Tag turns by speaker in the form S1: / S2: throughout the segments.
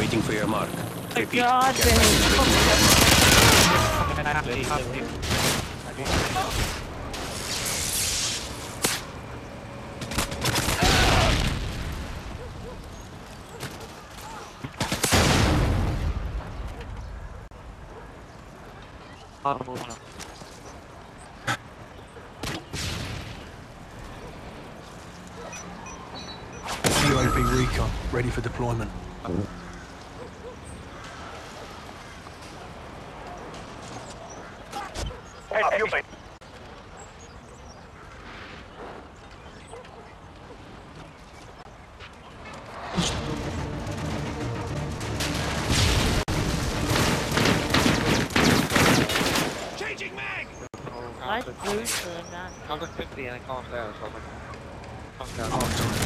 S1: Waiting for your mark. Repeat.
S2: God,
S1: Get ready to waiting for your mark.
S3: ไม่ได้เลยครับ
S4: UAV recon, ready for deployment.
S2: Let's boost the gun.
S3: I'll just quickly and calm down so I can calm down.
S4: Hard time.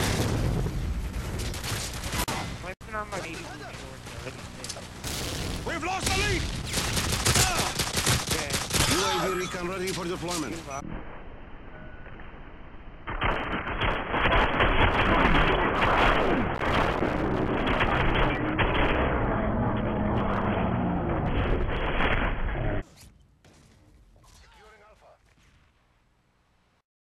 S1: We've lost the lead! UAV recon ready for deployment.